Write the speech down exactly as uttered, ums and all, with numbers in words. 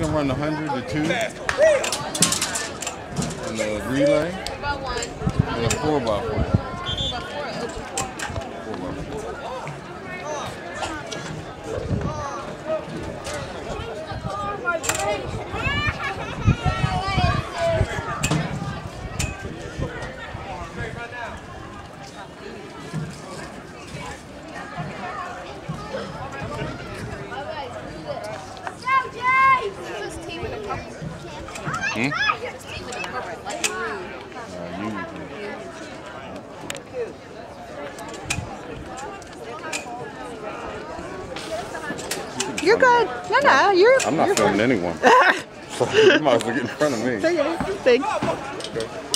gonna run the hundred, the two, and the relay, and a four by four. Hmm? You're good. No, no, you're. I'm not you're filming fine. anyone. So you might as well get in front of me. Okay, thanks.